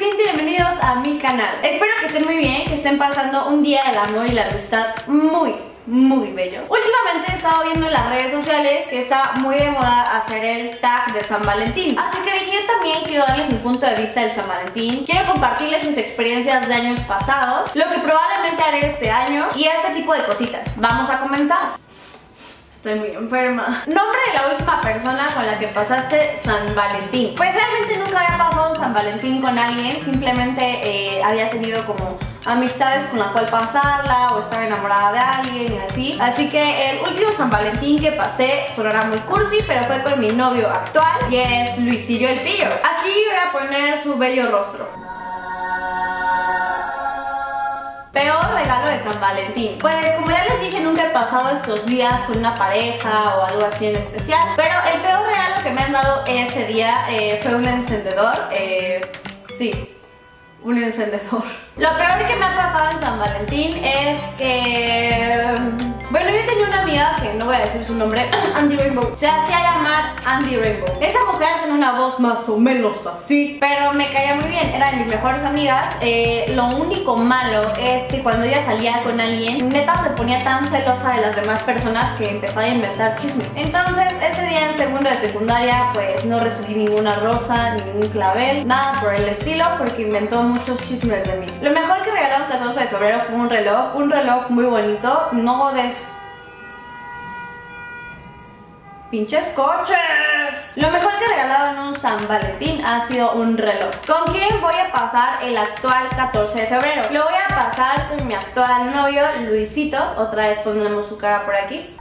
Cinti, bienvenidos a mi canal. Espero que estén muy bien, que estén pasando un día del amor y la amistad muy bello. Últimamente he estado viendo en las redes sociales que está muy de moda hacer el tag de San Valentín. Así que dije, yo también quiero darles mi punto de vista del San Valentín. Quiero compartirles mis experiencias de años pasados, lo que probablemente haré este año y ese tipo de cositas. Vamos a comenzar. Estoy muy enferma. Nombre de la última persona con la que pasaste San Valentín. Pues realmente nunca había pasado un San Valentín con alguien. Simplemente había tenido como amistades con la cual pasarla o estar enamorada de alguien y así. Así que el último San Valentín que pasé sonará muy cursi, pero fue con mi novio actual y es Luisillo el Pillo. Aquí voy a poner su bello rostro. Peor regalo de San Valentín. Pues como ya les dije, nunca he pasado estos días con una pareja o algo así en especial. Pero el peor regalo que me han dado ese día fue un encendedor. Sí, un encendedor. Lo peor que me ha pasado en San Valentín es que... Bueno, yo tenía una amiga que no voy a decir su nombre, Andy Rainbow. Se hacía llamar Andy Rainbow. Esa mujer tiene una voz más o menos así, pero me caía muy bien, era de mis mejores amigas. Lo único malo es que cuando ella salía con alguien, neta se ponía tan celosa de las demás personas que empezaba a inventar chismes. Entonces, ese día en segundo de secundaria, pues no recibí ninguna rosa, ningún clavel, nada por el estilo, porque inventó muchos chismes de mí. Lo mejor que regaló el 14 de febrero fue un reloj muy bonito, no de... ¡Pinches coches! Lo mejor que he regalado en un San Valentín ha sido un reloj. ¿Con quién voy a pasar el actual 14 de febrero? Lo voy a pasar con mi actual novio, Luisito. Otra vez pondremos su cara por aquí.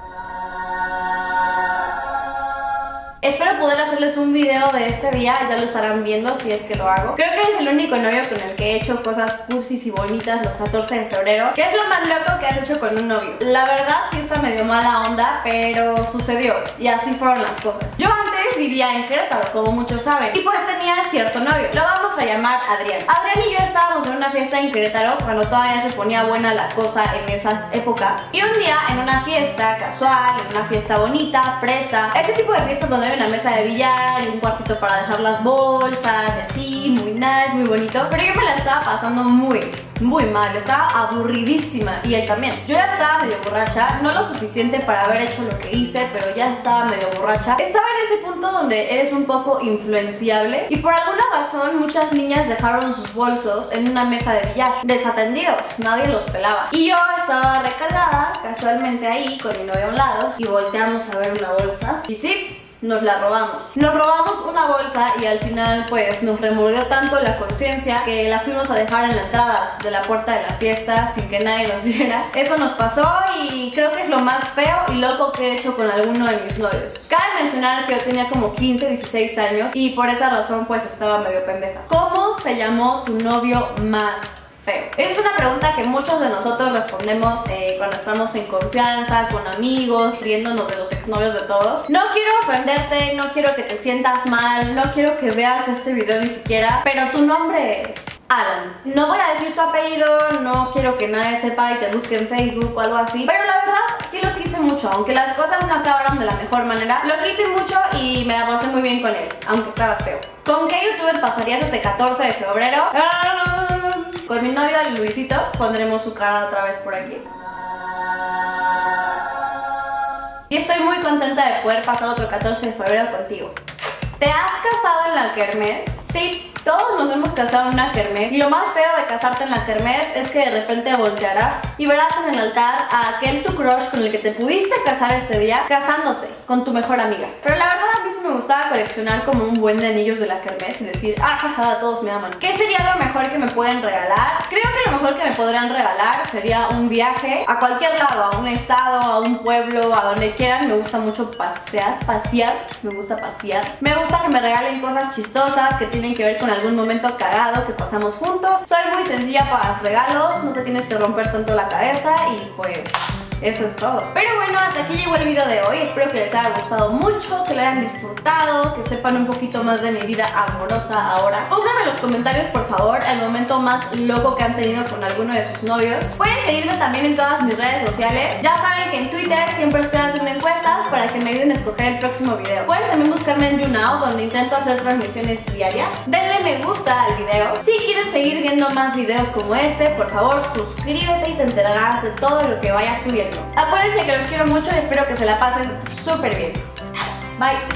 Espero poder hacerles un video de este día, ya lo estarán viendo si es que lo hago. Creo que es el único novio con el que he hecho cosas cursis y bonitas los 14 de febrero. ¿Qué es lo más loco que has hecho con un novio? La verdad sí está medio mala onda, pero sucedió y así fueron las cosas. Yo antes vivía en Querétaro, como muchos saben, y pues tenía cierto novio. Lo vamos a llamar Adrián. Adrián y yo estábamos en una fiesta en Querétaro cuando todavía se ponía buena la cosa en esas épocas. Y un día en una fiesta casual, en una fiesta bonita, fresa, ese tipo de fiestas donde hay una mesa de billar y un cuartito para dejar las bolsas y así, muy nice, muy bonito. Pero yo me la estaba pasando muy mal, estaba aburridísima y él también. Yo ya estaba medio borracha, no lo suficiente para haber hecho lo que hice, pero ya estaba medio borracha. Estaba en ese punto donde eres un poco influenciable y por alguna razón muchas niñas dejaron sus bolsos en una mesa de billar, desatendidos, nadie los pelaba. Y yo estaba recargada casualmente ahí con mi novio a un lado y volteamos a ver una bolsa y sí, nos la robamos. Nos robamos una bolsa y al final pues nos remordió tanto la conciencia que la fuimos a dejar en la entrada de la puerta de la fiesta sin que nadie nos viera. Eso nos pasó y creo que es lo más feo y loco que he hecho con alguno de mis novios. Cabe mencionar que yo tenía como 15, 16 años y por esa razón pues estaba medio pendeja. ¿Cómo se llamó tu novio más feo? Es una pregunta que muchos de nosotros respondemos cuando estamos en confianza, con amigos, riéndonos de los exnovios de todos. No quiero ofenderte, no quiero que te sientas mal, no quiero que veas este video ni siquiera, pero tu nombre es Alan. No voy a decir tu apellido, no quiero que nadie sepa y te busque en Facebook o algo así, pero la verdad sí lo quise mucho, aunque las cosas no acabaron de la mejor manera. Lo quise mucho y me la pasé muy bien con él, aunque estabas feo. ¿Con qué youtuber pasarías este 14 de febrero? Con mi novio Luisito. Pondremos su cara otra vez por aquí. Y estoy muy contenta de poder pasar otro 14 de febrero contigo. ¿Te has casado en la kermés? Sí, todos nos hemos casado en una kermés. Y lo más feo de casarte en la kermés es que de repente voltearás y verás en el altar a aquel tu crush con el que te pudiste casar este día casándose con tu mejor amiga. Pero la verdad a mí sí me gustaba coleccionar como un buen de anillos de la kermés y decir, jaja, todos me aman. ¿Qué sería lo mejor que me pueden regalar? Creo que lo mejor que me podrían regalar sería un viaje a cualquier lado, a un estado, a un pueblo, a donde quieran. Me gusta mucho pasear, me gusta pasear. Me gusta que me regalen cosas chistosas que tienen que ver con algún momento cagado que pasamos juntos. Soy muy sencilla para los regalos, no te tienes que romper tanto la cabeza y pues eso es todo. Pero bueno, hasta aquí llegó el video de hoy. Espero que les haya gustado mucho, que lo hayan disfrutado, que sepan un poquito más de mi vida amorosa ahora. Pónganme en los comentarios, por favor, el momento más loco que han tenido con alguno de sus novios. Pueden seguirme también en todas mis redes sociales. Ya saben que en Twitter siempre estoy haciendo encuestas para que me ayuden a escoger el próximo video. Pueden también buscarme en YouNow, donde intento hacer transmisiones diarias. Denle me gusta al video. Si quieren seguir viendo más videos como este, por favor suscríbete y te enterarás de todo lo que vaya subiendo. Acuérdense que los quiero mucho y espero que se la pasen súper bien. Bye.